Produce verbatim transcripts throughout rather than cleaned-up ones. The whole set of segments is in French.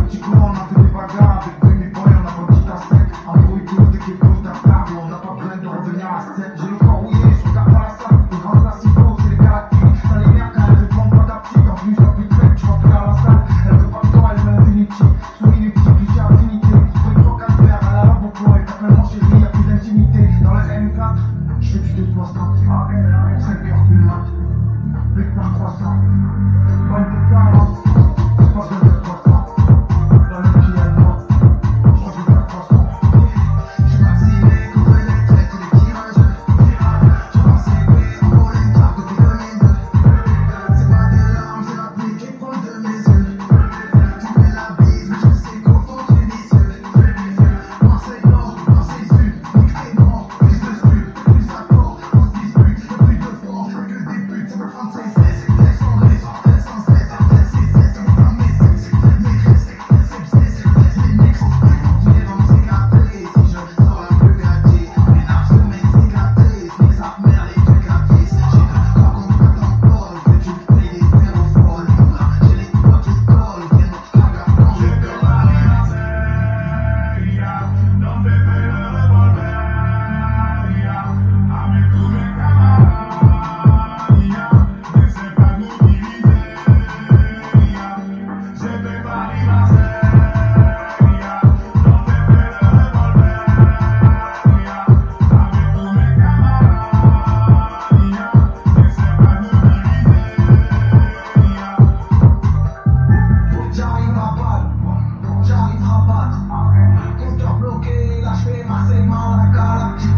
petit courant, on a fait des bagarres avec Benny Boy, on a pas petit à sec. Un bruit de l'eau, dès qu'il pose ta table, on n'a pas besoin de revenir à sept. J'ai le corps rouillé, je regarde pas la salle, les grands classicos, c'est les galactiques. T'as les merdes quand elle veut prendre pas ta petite, en plus y'a plus de mec, tu vas plus à la salle. Elle veut pas de toi, elle veut Infinity. Souris les petits clichés affinité, tu fais trois quatre verres, elle a la beau et t'appelles mon chéri, y'a plus d'intimité. Dans le M quatre, je fais du deux soixante, cinq heures plus mat, avec par croissant. Bonne de quarante, c'est pas de deux croissant. Dans le pied à moi, je crois que j'ai pas croissant. J'ai vacciné, comme elle est traite, les tirages. J'ai pensé, oui, en gros, les cartes depuis deux mille deux. C'est pas des larmes, c'est la pluie qui prend de mes yeux. Tu mets la bise, mais je sais qu'au fond tu es vicieux. Marseille Nord, Marseille Sud, Nick et Nord, plus de stud, plus d'accord, on se dispute, y'a plus de fort que des buts. C'est me prendre ses seize, elles sont raison, elles sont seize, elles c'est seize, c'est mon femme, mes seize, mes restes, c'est seize, les mecs sont plus continués dans mes cicatrices. Si je sors un peu gâté, les narcs sur mes cicatrices, mais sa mère les deux caprices. J'ai deux trois contre ton bol, que tu payes des zéros folles. J'ai les doigts qui collent, viens notre caga quand je peux parler. Don't be afraid of the revolver. Avec tous mes camarades, n'essaie pas de nous diviser. J'ai fait Paris Marseille. Don't be afraid of the revolver. Avec tous mes camarades, n'essaie pas de nous diviser. J'arrive à balle, j'arrive à battre. Compteur bloqué, là je fais Marseille, la galactique.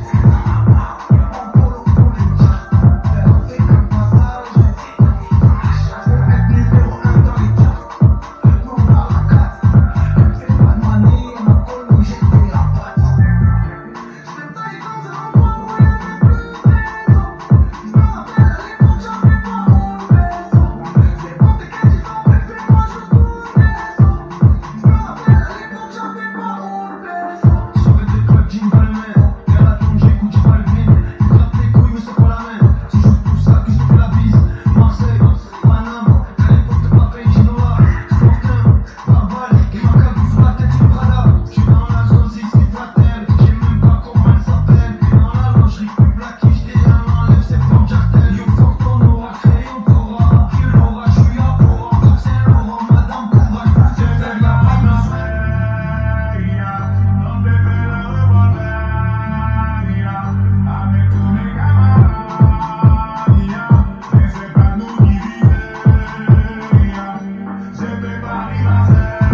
En polo pour les chats, on fait comme passage. Pour être numéro un dans les charts, non à la quatre. Fais pas de manie, on a connu, j'étais la patte. J'fais tailler comme ça en bois, moi y'a même plus de maison. J'me rappelle à l'époque, j'avais pas mon vaisseau. C'est bon, t'es qu'un différent, mais fais-moi juste tout maison. J'me rappelle à l'époque, j'avais pas mon vaisseau. J'avais des clubs jeans dans les mains, et à la tombe j'écoute du Balvin. Ils grattent les couilles mais c'est pas la main, c'est juste pour ça que je fais la bise. Marseille, Paname, à l'époque de Papé, Ginola, Sportin, Barbal, et ma cagoule sous la tête c'est Prada. J'suis dans la zone, c'est ici Flatel, j'ai même pas comment elle s'appelle. Et dans la lingerie plus blacky, j't'ai un enlève, c'est from Jartel. Yo fuck ton aura, crayon t'aura, que l'aura, j'suis à Oran, Cap Saint-Laurent, Madame Courage, j'ai fait la panne. Don't be afraid of the revolver. Avec tous mes camarades, n'essaie pas de nous diviser. J'ai fait Paris Marseille.